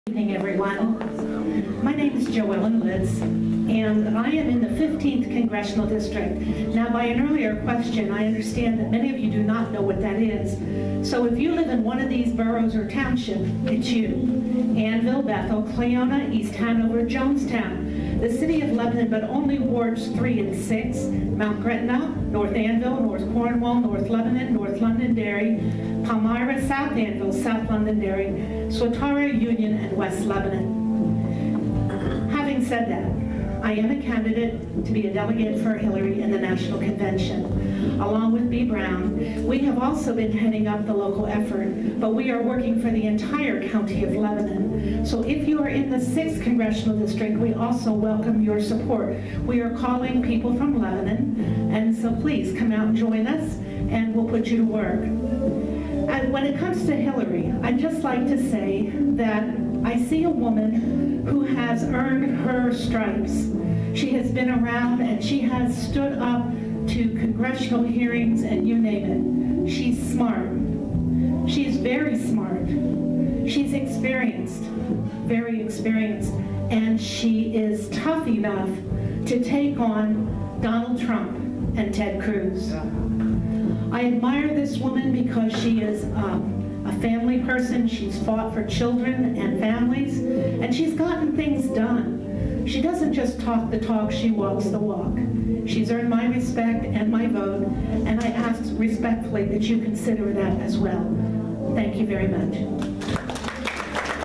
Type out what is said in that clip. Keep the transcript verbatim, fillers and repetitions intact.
Good evening, everyone. My name is Joellen Litz, and I am in the fifteenth Congressional District. Now, by an earlier question, I understand that many of you do not know what that is. So if you live in one of these boroughs or townships, it's you. Annville, Bethel, Cleona, East Hanover, Jonestown, the city of Lebanon, but only wards three and six, Mount Gretna, North Annville, North Cornwall, North Lebanon, North Londonderry, Palmyra, South Annville, South Londonderry, Swatara, Union, and West Lebanon. Having said that, I am a candidate to be a delegate for Hillary in the National Convention. Along with B. Brown, we have also been heading up the local effort, but we are working for the entire county of Lebanon. So if you are in the sixth Congressional District, we also welcome your support. We are calling people from Lebanon, and so please come out and join us, and we'll put you to work. And when it comes to Hillary, I'd just like to say that I see a woman who has earned her stripes. She has been around and she has stood up to congressional hearings and you name it. She's smart. She's very smart. She's experienced, very experienced, and she is tough enough to take on Donald Trump and Ted Cruz. I admire this woman because she is um, a family person. She's fought for children and families, and she's gotten things done. She doesn't just talk the talk, she walks the walk. She's earned my respect and my vote, and I ask respectfully that you consider that as well. Thank you very much.